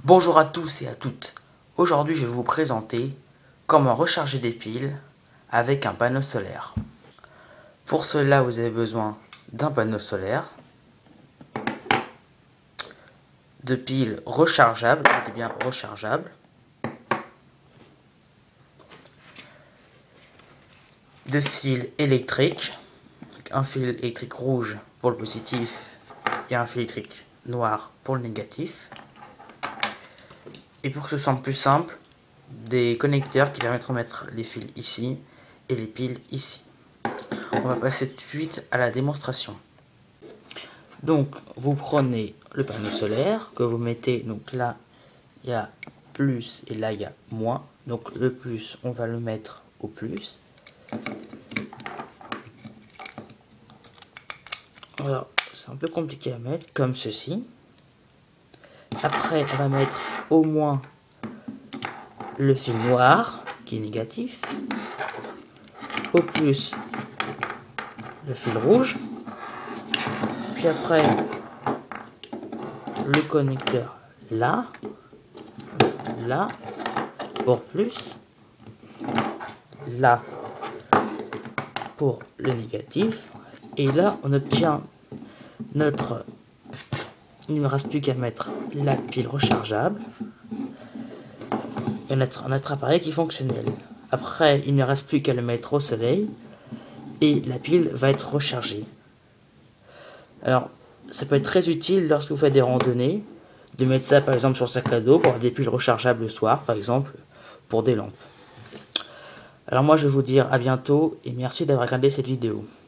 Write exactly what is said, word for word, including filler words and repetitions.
Bonjour à tous et à toutes. Aujourd'hui, je vais vous présenter comment recharger des piles avec un panneau solaire. Pour cela, vous avez besoin d'un panneau solaire, de piles rechargeables, c'est bien rechargeables, de fils électriques, un fil électrique rouge pour le positif et un fil électrique noir pour le négatif. Et pour que ce soit plus simple, des connecteurs qui permettront de mettre les fils ici et les piles ici. On va passer tout de suite à la démonstration. Donc vous prenez le panneau solaire que vous mettez, donc là il y a plus et là il y a moins. Donc le plus on va le mettre au plus. Alors c'est un peu compliqué à mettre comme ceci. Après on va mettre au moins le fil noir qui est négatif, au plus le fil rouge, puis après le connecteur là, là pour plus, là pour le négatif, et là on obtient notre, il ne me reste plus qu'à mettre la pile rechargeable et notre, notre appareil qui est fonctionnel. Après il ne reste plus qu'à le mettre au soleil et la pile va être rechargée. Alors ça peut être très utile lorsque vous faites des randonnées, de mettre ça par exemple sur le sac à dos pour avoir des piles rechargeables le soir, par exemple pour des lampes. Alors moi je vais vous dire à bientôt et merci d'avoir regardé cette vidéo.